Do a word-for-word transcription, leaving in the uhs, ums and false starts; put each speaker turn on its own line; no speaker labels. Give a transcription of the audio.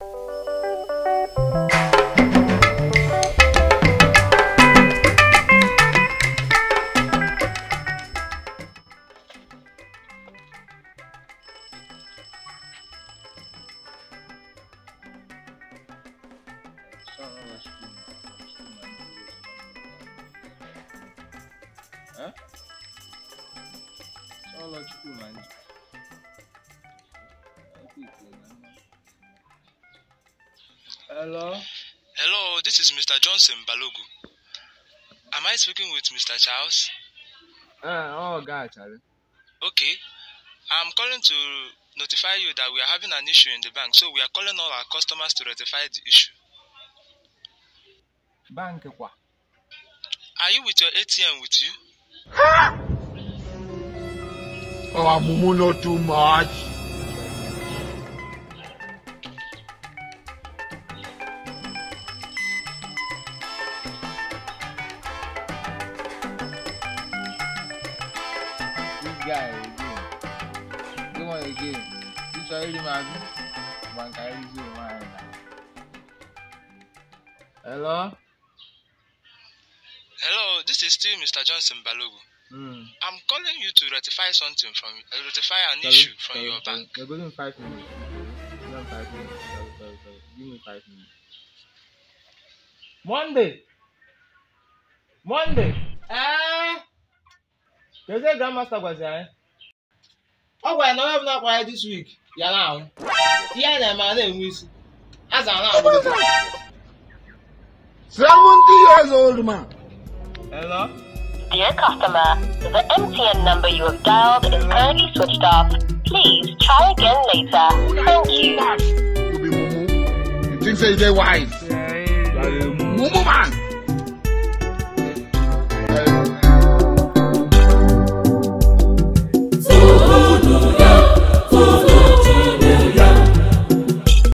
Huh? All of you, man. Hello?
Hello, this is Mister Johnson Balogu. Am I speaking with Mister Charles?
Uh, oh, God, Charlie.
Okay. I'm calling to notify you that we are having an issue in the bank, so we are calling all our customers to rectify the issue.
Bank what?
Are you with your A T M with you?
Oh, Mumu, not too much.
This guy again. Come on again. You try to man. Bank I use you, man. Hello?
Hello, this is still Mister Johnson Balogu.
Hmm.
I'm calling you to rectify something from uh, rectify an
Sorry,
issue from
sorry,
your
sorry.
bank.
You're going five minutes. Give me five minutes. Sorry, sorry, sorry. Give me five minutes. Monday. Monday. Eh? You say Grandmaster was there? Oh, well, no, I'm not quiet this week. Yeah, now. Yeah, my name is. As I know.
seventy years old man.
Hello?
Dear customer, the M T N number you have dialed is currently switched off. Please try again later. Thank you.
You be Mumu. You think say they wise?